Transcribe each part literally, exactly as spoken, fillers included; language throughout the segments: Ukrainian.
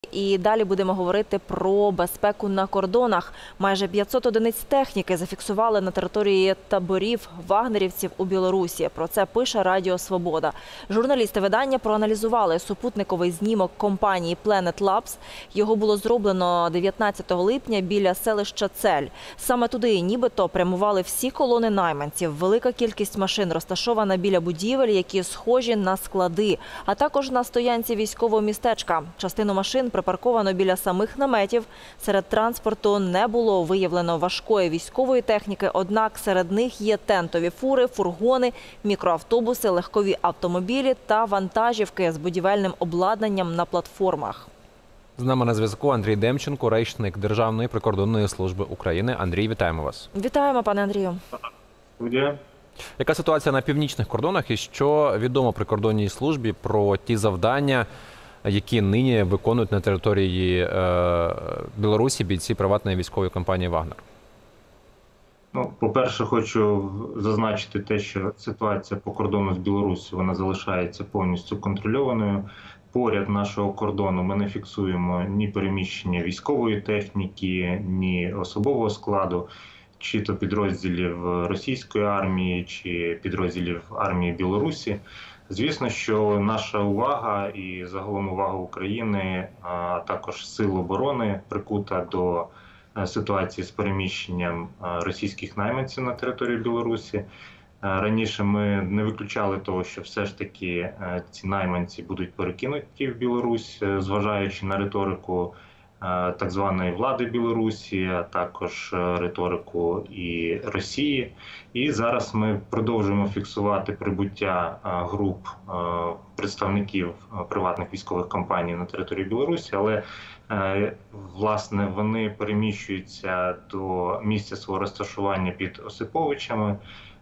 І далі будемо говорити про безпеку на кордонах. Майже п'ятсот одиниць техніки зафіксували на території таборів вагнерівців у Білорусі. Про це пише Радіо Свобода. Журналісти видання проаналізували супутниковий знімок компанії Planet Labs. Його було зроблено дев'ятнадцятого липня біля селища Цель. Саме туди нібито прямували всі колони найманців. Велика кількість машин розташована біля будівель, які схожі на склади, а також на стоянці військового містечка. Частину машин припарковано біля самих наметів. Серед транспорту не було виявлено важкої військової техніки, однак серед них є тентові фури, фургони, мікроавтобуси, легкові автомобілі та вантажівки з будівельним обладнанням на платформах. З нами на зв'язку Андрій Демченко, речник Державної прикордонної служби України. Андрій, вітаємо вас. Вітаємо, пане Андрію. Яка ситуація на північних кордонах і що відомо прикордонній службі про ті завдання, які нині виконують на території е, Білорусі бійці приватної військової компанії «Вагнер»? Ну, по-перше, хочу зазначити те, що ситуація по кордону з Білоруссю, вона залишається повністю контрольованою. Поряд нашого кордону ми не фіксуємо ні переміщення військової техніки, ні особового складу, чи то підрозділів російської армії, чи підрозділів армії Білорусі. Звісно, що наша увага і загалом увага України, а також сил оборони прикута до ситуації з переміщенням російських найманців на території Білорусі. Раніше ми не виключали того, що все ж таки ці найманці будуть перекинуті в Білорусь, зважаючи на риторику так званої влади Білорусі, а також риторику і Росії. І зараз ми продовжуємо фіксувати прибуття груп представників приватних військових компаній на території Білорусі, але власне вони переміщуються до місця свого розташування під Осиповичами,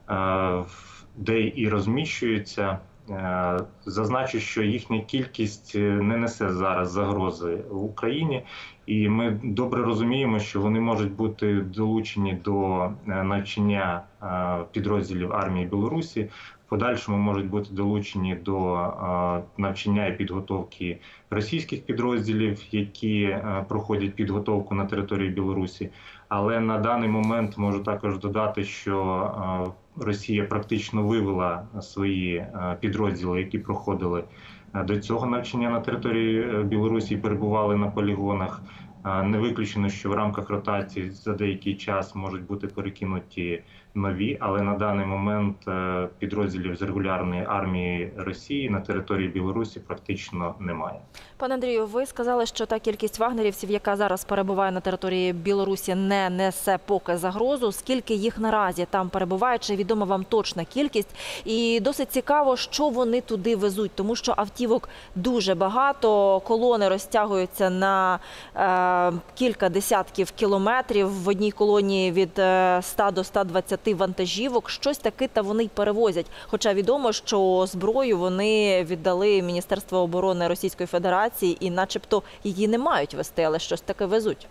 де і розміщуються. Зазначу, що їхня кількість не несе зараз загрози в Україні, і ми добре розуміємо, що вони можуть бути долучені до навчання підрозділів армії Білорусі, в подальшому можуть бути долучені до навчання і підготовки російських підрозділів, які проходять підготовку на території Білорусі. Але на даний момент можу також додати, що Росія практично вивела свої підрозділи, які проходили до цього навчання на території Білорусі і перебували на полігонах. Не виключено, що в рамках ротації за деякий час можуть бути перекинуті нові, але на даний момент підрозділів з регулярної армії Росії на території Білорусі практично немає. Пане Андрію, ви сказали, що та кількість вагнерівців, яка зараз перебуває на території Білорусі, не несе поки загрозу. Скільки їх наразі там перебуває, чи відома вам точна кількість? І досить цікаво, що вони туди везуть, тому що автівок дуже багато, колони розтягуються на е, кілька десятків кілометрів, в одній колоні від ста до ста двадцяти вантажівок. Щось таке та вони й перевозять. Хоча відомо, що зброю вони віддали Міністерству оборони Російської Федерації і начебто її не мають вести, але щось таке везуть.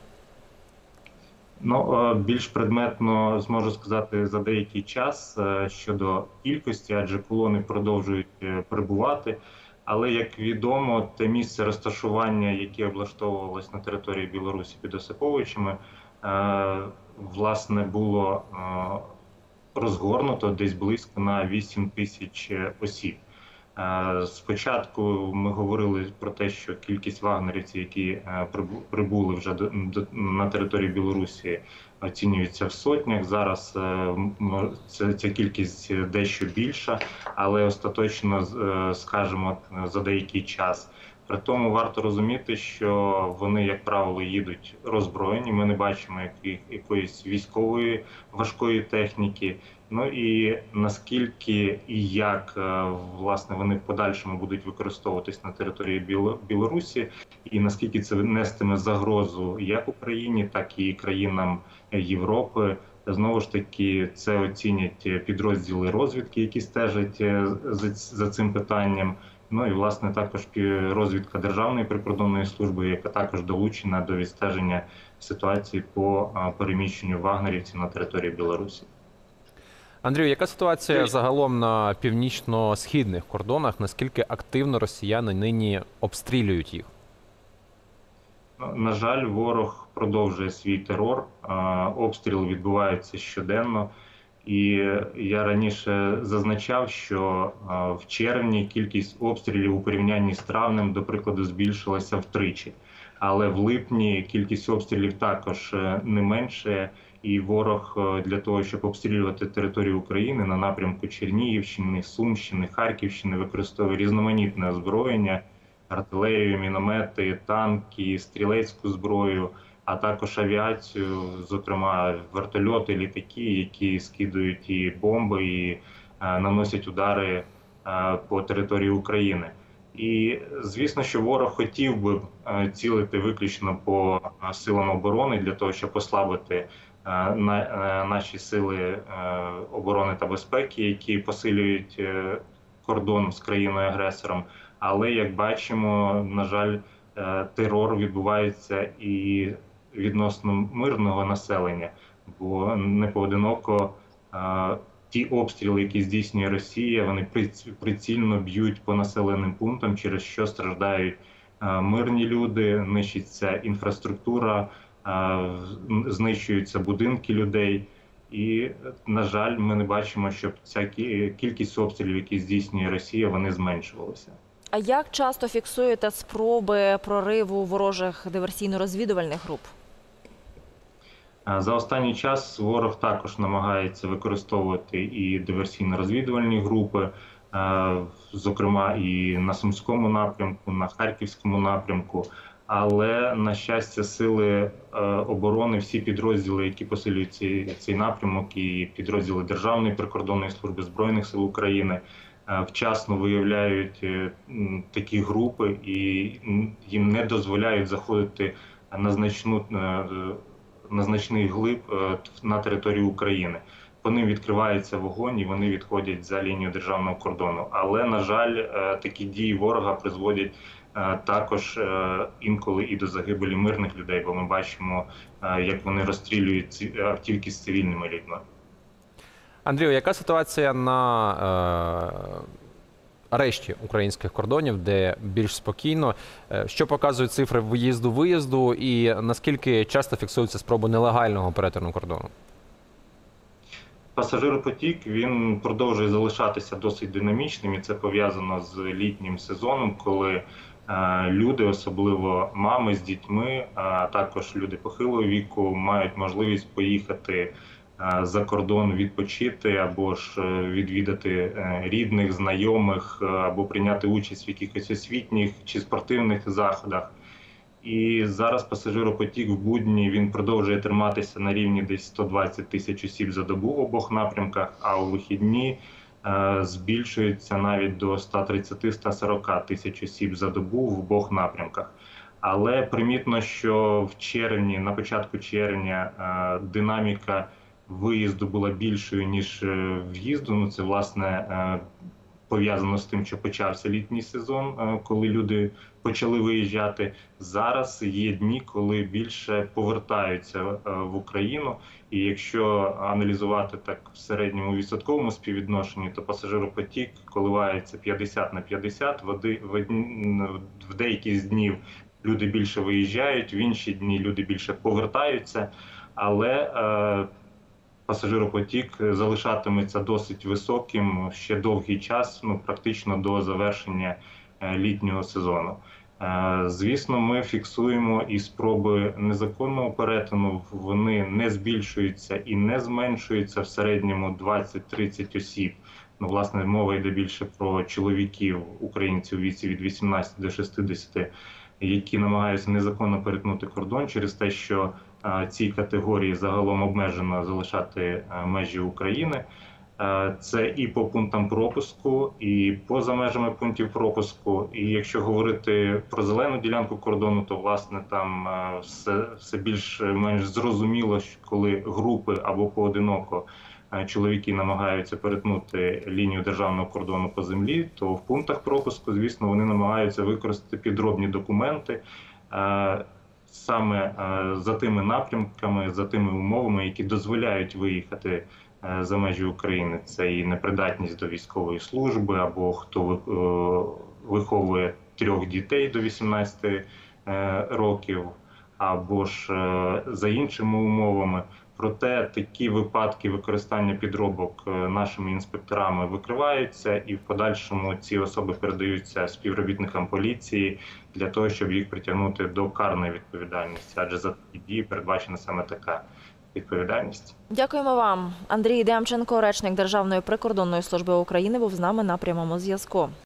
Ну, більш предметно зможу сказати за деякий час щодо кількості, адже колони продовжують перебувати. Але, як відомо, те місце розташування, яке облаштовувалось на території Білорусі під Осиповичами, власне, було розгорнуто десь близько на вісім тисяч осіб. Спочатку ми говорили про те, що кількість вагнерівців, які прибули вже на територію Білорусі, оцінюється в сотнях. Зараз ця кількість дещо більша, але остаточно, скажімо, за деякий час. При тому варто розуміти, що вони, як правило, їдуть роззброєні. Ми не бачимо якоїсь військової важкої техніки. Ну і наскільки і як, власне, вони в подальшому будуть використовуватись на території Білорусі, і наскільки це нестиме загрозу як Україні, так і країнам Європи. Знову ж таки, це оцінять підрозділи розвідки, які стежать за цим питанням. Ну і, власне, також розвідка Державної прикордонної служби, яка також долучена до відстеження ситуації по переміщенню вагнерівців на території Білорусі. Андрію, яка ситуація загалом на північно-східних кордонах? Наскільки активно росіяни нині обстрілюють їх? На жаль, ворог продовжує свій терор, обстріли відбуваються щоденно. І я раніше зазначав, що в червні кількість обстрілів у порівнянні з травнем, до прикладу, збільшилася втричі. Але в липні кількість обстрілів також не менше, і ворог для того, щоб обстрілювати територію України на напрямку Чернігівщини, Сумщини, Харківщини, використовує різноманітне озброєння, артилерію, міномети, танки, стрілецьку зброю, а також авіацію, зокрема вертольоти, літаки, які скидують і бомби, і наносять удари по території України. І звісно, що ворог хотів би цілити виключно по силам оборони для того, щоб послабити наші сили оборони та безпеки, які посилюють кордон з країною-агресором. Але, як бачимо, на жаль, терор відбувається і відносно мирного населення, бо не поодиноко ті обстріли, які здійснює Росія, вони прицільно б'ють по населеним пунктам, через що страждають мирні люди, нищиться інфраструктура, знищуються будинки людей. І, на жаль, ми не бачимо, щоб ця кількість обстрілів, які здійснює Росія, вони зменшувалися. А як часто фіксуєте спроби прориву ворожих диверсійно-розвідувальних груп? За останній час ворог також намагається використовувати і диверсійно-розвідувальні групи, зокрема і на Сумському напрямку, на Харківському напрямку. Але, на щастя, сили оборони, всі підрозділи, які посилюють цей, цей напрямок, і підрозділи Державної прикордонної служби, Збройних сил України, вчасно виявляють такі групи і їм не дозволяють заходити на значну на значний глиб на територію України. По ним відкривається вогонь і вони відходять за лінію державного кордону. Але, на жаль, такі дії ворога призводять також інколи і до загибелі мирних людей, бо ми бачимо, як вони розстрілюють автівки з цивільними людьми. Андрію, яка ситуація на е, решті українських кордонів, де більш спокійно? Що показують цифри виїзду-виїзду і наскільки часто фіксуються спроби нелегального перетину кордону? Пасажиропотік, він продовжує залишатися досить динамічним, і це пов'язано з літнім сезоном, коли е, люди, особливо мами з дітьми, а також люди похилого віку, мають можливість поїхати за кордон відпочити або ж відвідати рідних, знайомих, або прийняти участь в якихось освітніх чи спортивних заходах. І зараз пасажиропотік в будні він продовжує триматися на рівні десь сто двадцять тисяч осіб за добу в обох напрямках, а у вихідні е, збільшується навіть до ста тридцяти - ста сорока тисяч осіб за добу в обох напрямках. Але примітно, що в червні, на початку червня, е, динаміка виїзду була більшою, ніж в'їзду. Ну, це, власне, пов'язано з тим, що почався літній сезон, коли люди почали виїжджати. Зараз є дні, коли більше повертаються в Україну. І якщо аналізувати так в середньому відсотковому співвідношенні, то пасажиропотік коливається п'ятдесят на п'ятдесят. В деякі з днів люди більше виїжджають, в інші дні люди більше повертаються. Але пасажиропотік залишатиметься досить високим ще довгий час, ну, практично до завершення літнього сезону. Звісно, ми фіксуємо і спроби незаконного перетину, вони не збільшуються і не зменшуються, в середньому двадцять-тридцять осіб. Ну, власне, мова йде більше про чоловіків, українців у віці від вісімнадцяти до шістдесяти, які намагаються незаконно перетнути кордон через те, що цій категорії загалом обмежено залишати межі України. Це і по пунктам пропуску, і поза межами пунктів пропуску. І якщо говорити про зелену ділянку кордону, то, власне, там все, все більш-менш зрозуміло, коли групи або поодиноко чоловіки намагаються перетнути лінію державного кордону по землі, то в пунктах пропуску, звісно, вони намагаються використати підробні документи, саме за тими напрямками, за тими умовами, які дозволяють виїхати за межі України. Це і непридатність до військової служби, або хто виховує трьох дітей до вісімнадцяти років, або ж е, за іншими умовами. Проте такі випадки використання підробок е, нашими інспекторами викриваються, і в подальшому ці особи передаються співробітникам поліції для того, щоб їх притягнути до карної відповідальності, адже за такі дії передбачена саме така відповідальність. Дякуємо вам. Андрій Демченко, речник Державної прикордонної служби України, був з нами на прямому зв'язку.